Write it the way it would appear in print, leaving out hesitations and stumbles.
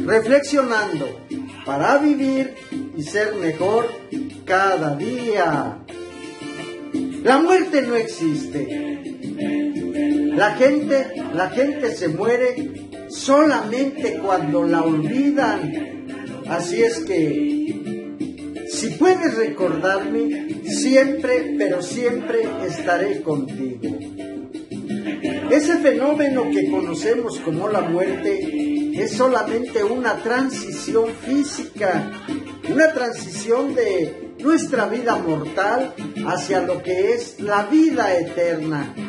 reflexionando para vivir y ser mejor cada día. La muerte no existe. La gente se muere solamente cuando la olvidan. Así es que, si puedes recordarme, siempre, pero siempre estaré contigo. Ese fenómeno que conocemos como la muerte es solamente una transición física, una transición de nuestra vida mortal hacia lo que es la vida eterna.